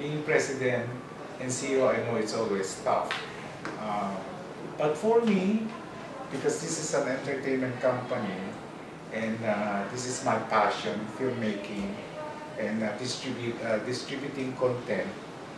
being president and CEO, I know it's always tough. Uh, but for me, because this is an entertainment company, and this is my passion, filmmaking, and distributing content.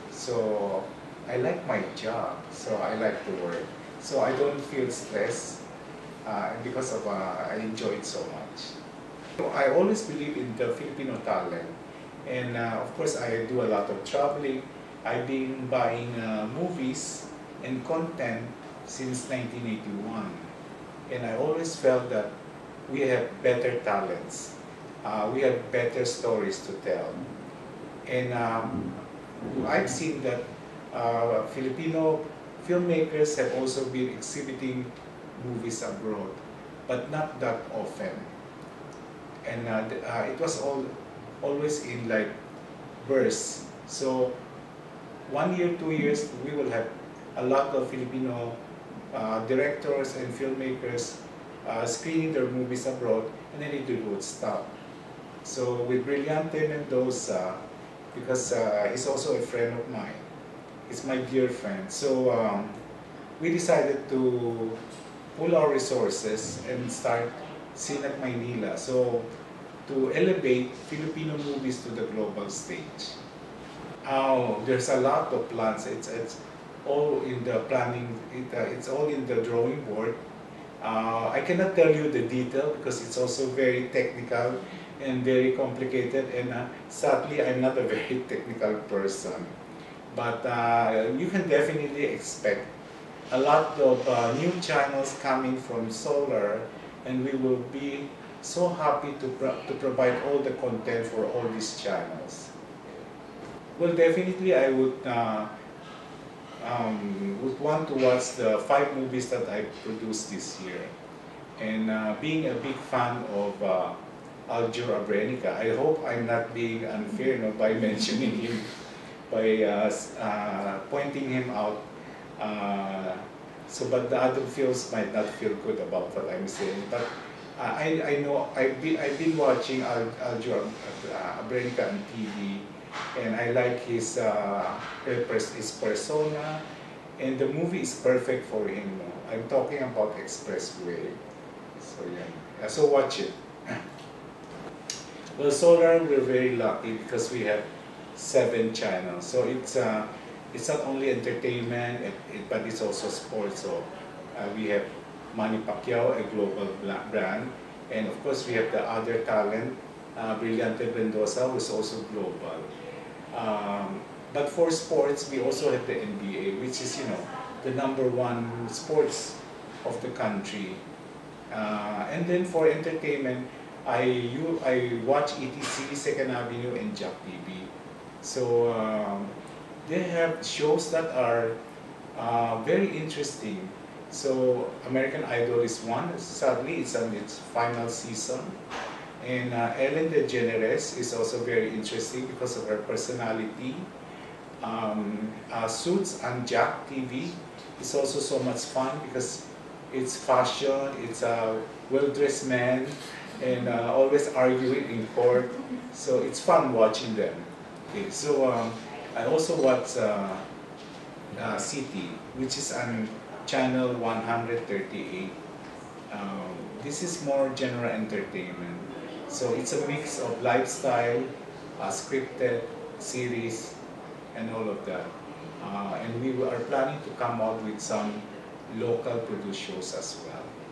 So I like my job, so I like to work. So I don't feel stressed because of I enjoy it so much. I always believe in the Filipino talent, and of course I do a lot of traveling. I've been buying movies and content since 1981, and I always felt that we have better talents, we have better stories to tell, and I've seen that Filipino filmmakers have also been exhibiting movies abroad, but not that often. And it was always in like bursts. So 1 year, 2 years, we will have a lot of Filipino directors and filmmakers screening their movies abroad, and then it would stop. So with Brillante Mendoza, because he's also a friend of mine, he's my dear friend. So we decided to pull our resources and start Cinat Maynila. So to elevate Filipino movies to the global stage. There's a lot of plans. It's all in the planning. It's all in the drawing board. I cannot tell you the detail because it's also very technical and very complicated, and sadly I'm not a very technical person. But you can definitely expect a lot of new channels coming from Solar, and we will be so happy to provide all the content for all these channels. Well, definitely I would want to watch the 5 movies that I produced this year. And being a big fan of Aljur Abrenica, I hope I'm not being unfair by mentioning him, by pointing him out. But the other fields might not feel good about what I'm saying. But I know I've been watching Aljur Abrenica on TV, and I like his persona, and the movie is perfect for him. I'm talking about Expressway. So yeah, so watch it. Well, Solar, we're very lucky because we have 7 channels. So it's not only entertainment, but it's also sports. So we have Manny Pacquiao, a global brand, and of course we have the other talent, Brillante Mendoza, who's also global. But for sports, we also have the NBA, which is the #1 sports of the country. And then for entertainment, I watch ETC, Second Avenue, and Jack TV. So they have shows that are very interesting. So American Idol is one. Sadly, it's on its final season. And Ellen DeGeneres is also very interesting because of her personality. Suits and Jack TV is also so much fun because it's fashion, it's a well-dressed man, and always arguing in court. So it's fun watching them. Okay, so I also watch City, which is on channel 138. This is more general entertainment. So it's a mix of lifestyle, scripted, series, and all of that. And we are planning to come out with some local produced shows as well.